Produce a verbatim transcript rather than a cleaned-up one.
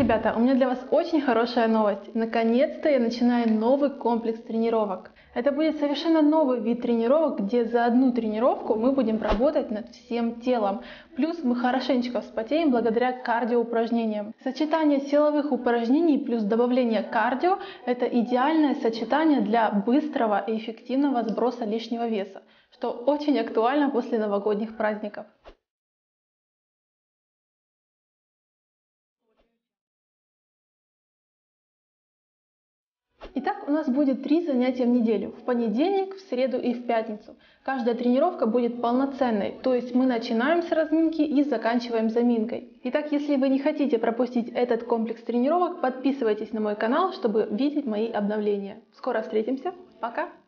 ребята, у меня для вас очень хорошая новость. Наконец-то я начинаю новый комплекс тренировок. Это будет совершенно новый вид тренировок, где за одну тренировку мы будем работать над всем телом. Плюс мы хорошенечко вспотеем благодаря кардиоупражнениям. Сочетание силовых упражнений плюс добавление кардио – это идеальное сочетание для быстрого и эффективного сброса лишнего веса, что очень актуально после новогодних праздников. Итак, у нас будет три занятия в неделю. В понедельник, в среду и в пятницу. Каждая тренировка будет полноценной, то есть мы начинаем с разминки и заканчиваем заминкой. Итак, если вы не хотите пропустить этот комплекс тренировок, подписывайтесь на мой канал, чтобы видеть мои обновления. Скоро встретимся. Пока!